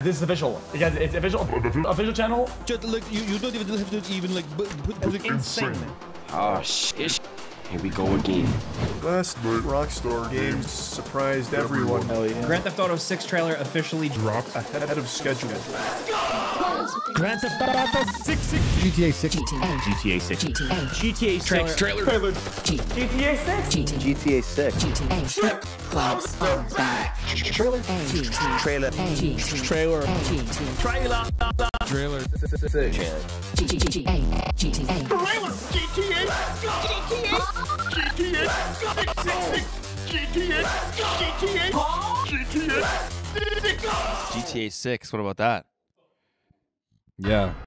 This is official. Guys, it's official. Official channel. Just look, you don't even have to even like put Insane. Oh shit. Here we go again. Last night, Rockstar Games surprised everyone. Hell yeah. Grand Theft Auto 6 trailer officially Dropped ahead of schedule. Grand Theft Auto 6. GTA 6. GTA 6. GTA 6 trailer. GTA 6. GTA 6. Strip clubs are back. Trailer. Trailer. Trailer. trailer. GTA 6. What about that? Yeah.